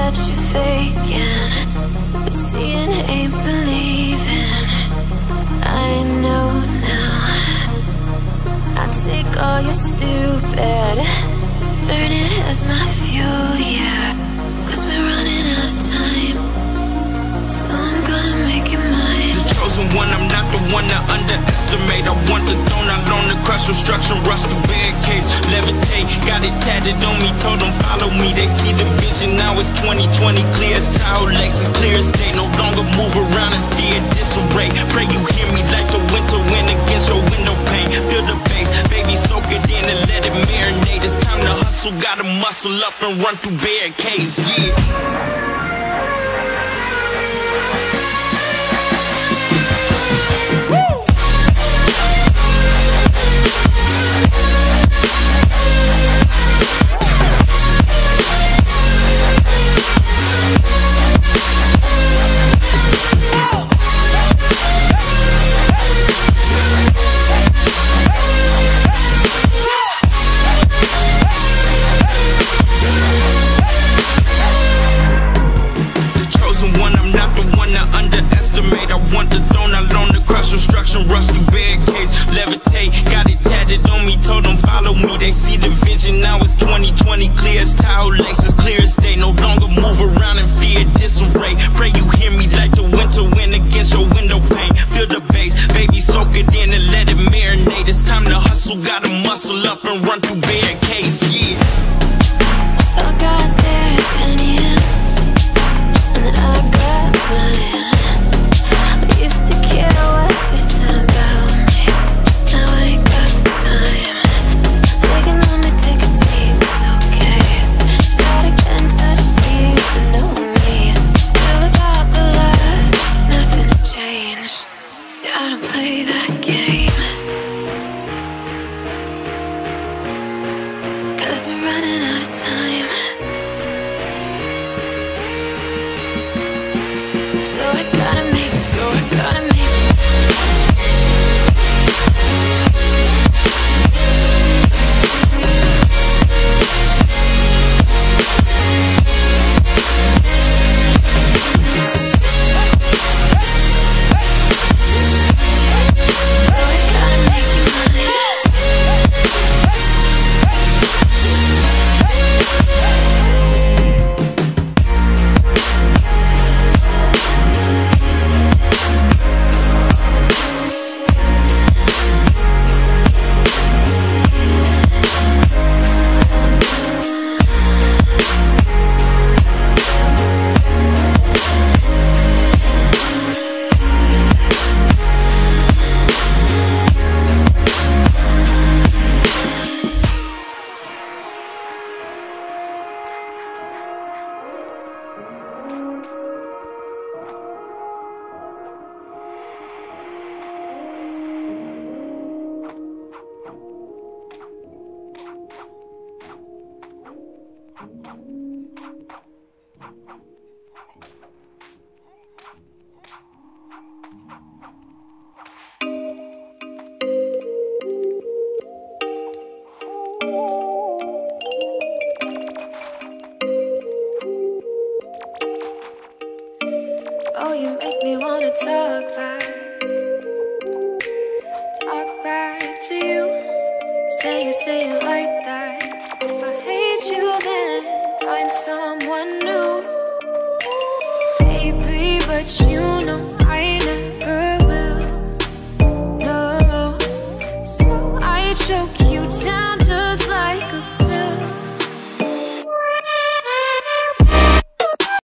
that you're faking, but seeing ain't believing. I know now. I take all your stupid, burn it as my fuel, yeah. Cause we're running out of time, so I'm gonna make it mine. The chosen one, I'm not the one to underestimate. I want the throne, I loan the crush, obstruction, rush through barricades. Levitate, got it tatted on me, told them follow me. They see the vision, now it's 2020, clear as Tahoe Lexus, clear as day. No longer move around in fear, disarray. Pray you hear me like the winter wind against your window pane. Feel the bass, baby, soak it in and let it marinate. It's time to hustle, gotta muscle up and run through barricades, yeah. Rush through barricades, levitate, got it tatted on me, told them follow me. They see the vision, now it's 2020, clear as Tahoe Lexus, clear as day. No longer move around in fear, disarray. Pray you hear me like the winter wind against your window pane. Feel the bass, baby, soak it in and let it marinate. It's time to hustle, gotta muscle up and run through barricades, yeah. I got their opinions, and I got mine. I used to care what you said about me, now I ain't got the time. Taking on to take a seat, it's okay. Try to get in touch, see if you know me. Still got the love, nothing's changed. Gotta play that game, cause we're running out of time. So I gotta make it, so I gotta make it. Oh, you make me wanna talk back to you. Say it like that. If I hate you, then find someone new, baby. But you